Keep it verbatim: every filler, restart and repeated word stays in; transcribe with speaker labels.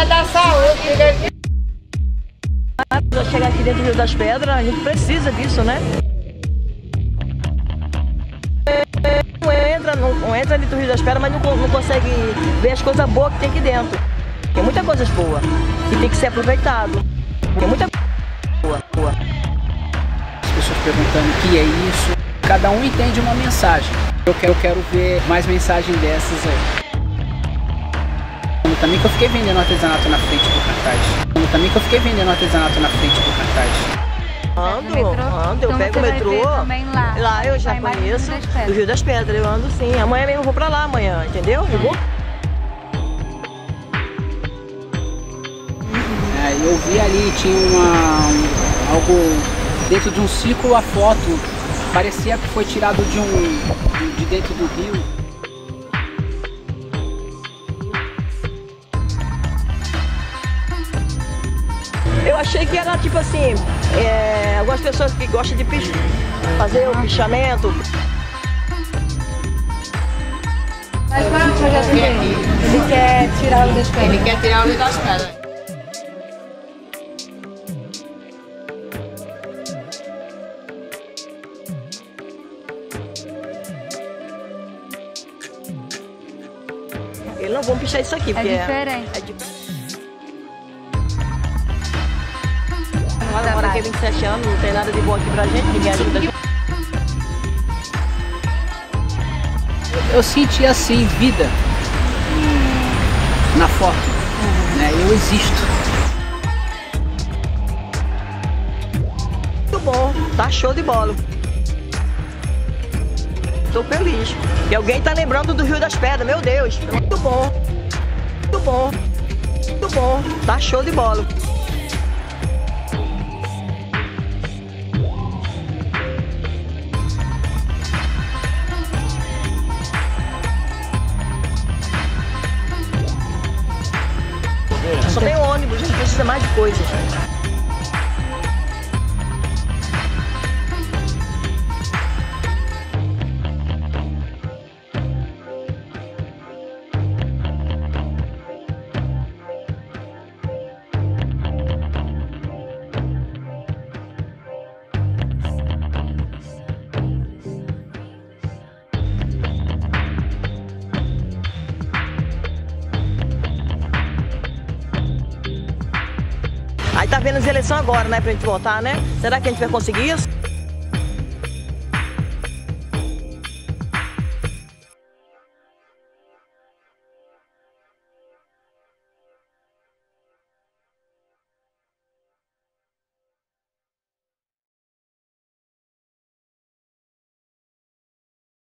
Speaker 1: Ministério da Saúde, fica aqui.
Speaker 2: Para chegar aqui dentro do Rio das Pedras, a gente precisa disso, né? Não entra, não, não entra dentro do Rio das Pedras, mas não, não consegue ver as coisas boas que tem aqui dentro. Tem muitas coisas boas e tem que ser aproveitado. Tem muita coisa boa, boa.
Speaker 3: As pessoas perguntando o que é isso. Cada um entende uma mensagem. Eu quero, eu quero ver mais mensagens dessas aí. Também que eu fiquei vendendo artesanato na frente do cartaz. Também que eu fiquei vendendo artesanato na frente do cartaz.
Speaker 2: Ando, ando, eu pego o metrô.
Speaker 4: Lá.
Speaker 2: lá eu já conheço, do Rio das Pedras, eu ando sim. Amanhã mesmo eu vou pra lá amanhã, entendeu? Eu vou.
Speaker 3: É, eu vi ali, tinha uma, um, algo dentro de um círculo, a foto parecia que foi tirado de um de dentro do rio.
Speaker 2: Eu achei que era tipo assim, é, algumas pessoas que gostam de pich... fazer o pichamento.
Speaker 4: Mas qual é o projeto dele? Ele quer tirar o das pedras.
Speaker 1: Ele quer tirar o das pedras.
Speaker 2: Eles não vão pichar isso aqui, porque
Speaker 4: é diferente.
Speaker 2: É, é de... Agora que é vinte e sete anos, não tem nada de bom aqui pra gente, ninguém ajuda a gente.
Speaker 3: Eu senti assim, vida na foto, uhum. né? Eu existo.
Speaker 2: Muito bom, tá show de bola. Tô feliz. E alguém tá lembrando do Rio das Pedras, meu Deus. Muito bom, muito bom, muito bom, tá show de bola. Só tem ônibus, a gente precisa mais de coisas. Aí tá vendo as eleições agora, né, pra gente votar, né? Será que a gente vai conseguir isso?